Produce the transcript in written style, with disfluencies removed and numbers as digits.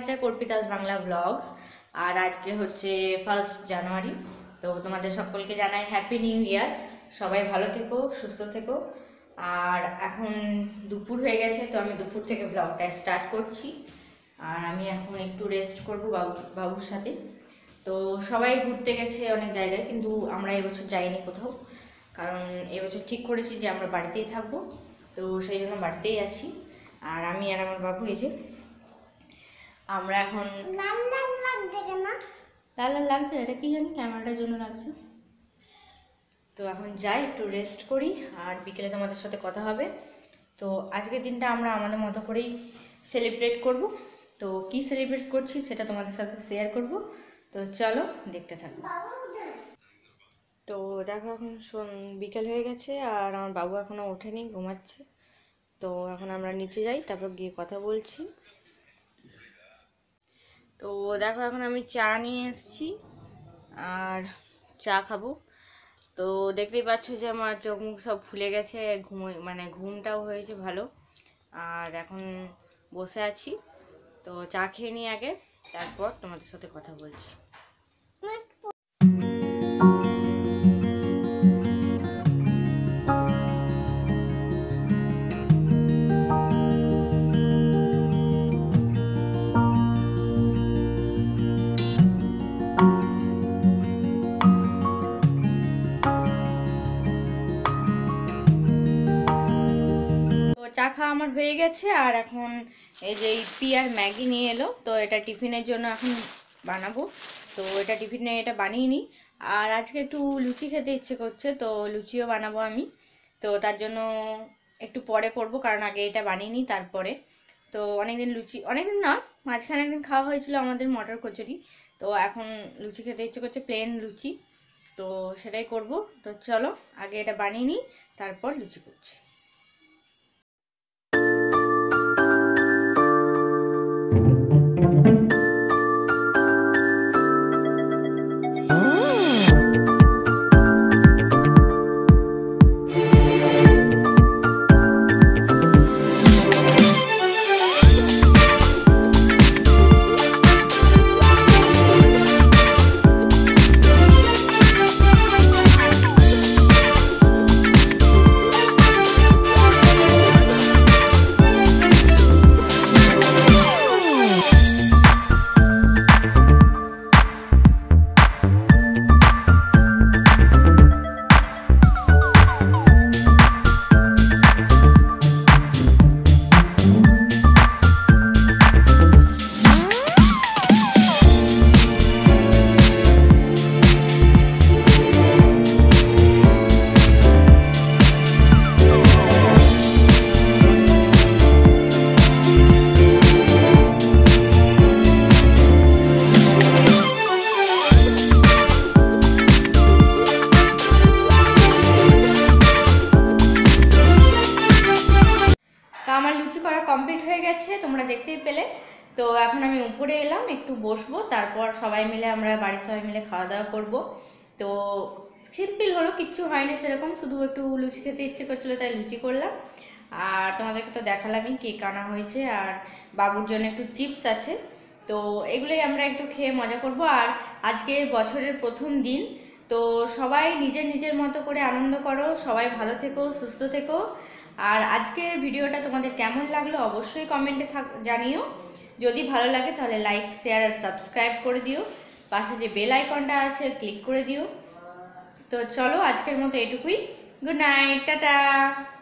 Arpita's Bangla Vlogs আর আজকে হচ্ছে 1 জানুয়ারি। তো তোমাদের সকলকে জানাই হ্যাপি নিউ ইয়ার। সবাই ভালো থেকো, সুস্থ থেকো। আর এখন দুপুর হয়ে গেছে, তো আমি দুপুর থেকে ব্লগটা স্টার্ট করছি। আর আমি এখন একটু রেস্ট করব বাবুর সাথে। তো সবাই ঘুরতে গেছে অনেক জায়গায়, কিন্তু আমরা এবছর যাইনি কোথাও, কারণ এবছর ঠিক করেছি যে আমরা বাড়িতেই থাকবো। তো সেই জন্য বাড়িতেই আছি। আর আমি আর আমার বাবু এই যে আমরা এখন লাল লাল লাগছে কেন? লাল লাল লাগছে, এটা কি জানি, ক্যামেরাটার জন্য লাগছে। তো এখন যাই, একটু রেস্ট করি, আর বিকেলে তোমাদের সাথে কথা হবে। তো আজকের দিনটা আমরা আমাদের মতো করেই সেলিব্রেট করব। তো কি সেলিব্রেট করছি সেটা তোমাদের সাথে শেয়ার করব। তো চলো দেখতে থাকো। তো দেখো এখন বিকেল হয়ে গেছে, আর আমার বাবু এখনও ওঠেনি, ঘুমাচ্ছে। তো এখন আমরা নিচে যাই, তারপর গিয়ে কথা বলছি। তো দেখো এখন আমি চা নিয়ে এসেছি আর চা খাবো। তো দেখতেই পাচ্ছ যে আমার চোখ মুখ সব ফুলে গেছে, ঘুমটাও হয়েছে ভালো। আর এখন বসে আছি, তো চা খেয়ে নিই আগে, তারপর তোমাদের সাথে কথা বলছি। চা খাওয়া আমার হয়ে গেছে, আর এখন এই যে ইপি আর ম্যাগি নিয়ে এলো, তো এটা টিফিনের জন্য এখন বানাবো। তো এটা টিফিনে এটা বানিয়ে নিই। আর আজকে একটু লুচি খেতে ইচ্ছে করছে, তো লুচিও বানাবো আমি। তো তার জন্য একটু পরে করব, কারণ আগে এটা বানিয়ে নিই তারপরে। তো অনেকদিন না, মাঝখানে একদিন খাওয়া হয়েছিল আমাদের মটর কচুরি। তো এখন লুচি খেতে ইচ্ছে করছে, প্লেন লুচি। তো সেটাই করব। তো চলো আগে এটা বানিয়ে নিই, তারপর লুচি করছি। আমার লুচি করা কমপ্লিট হয়ে গেছে, তোমরা দেখতেই পেলে। তো এখন আমি উপরে এলাম, একটু বসবো, তারপর বাড়ির সবাই মিলে খাওয়া দাওয়া করবো। তো সিম্পল হলো, কিচ্ছু হয়নি সেরকম, শুধু একটু লুচি খেতে ইচ্ছে করছিলো তাই লুচি করলাম। আর তোমাদেরকে তো দেখালামই কেক আনা হয়েছে, আর বাবুর জন্য একটু চিপস আছে। তো এগুলোই আমরা একটু খেয়ে মজা করব। আর আজকে বছরের প্রথম দিন, তো সবাই নিজের নিজের মতো করে আনন্দ করো, সবাই ভালো থেকো, সুস্থ থেকো। আর আজকের ভিডিওটা তোমাদের কেমন লাগলো অবশ্যই কমেন্টে জানিও। যদি ভালো লাগে তাহলে লাইক, শেয়ার আর সাবস্ক্রাইব করে দিও। পাশে যে বেল আইকনটা আছে ক্লিক করে দিও। তো চলো আজকের মতো এটুকুই। Good night, tata.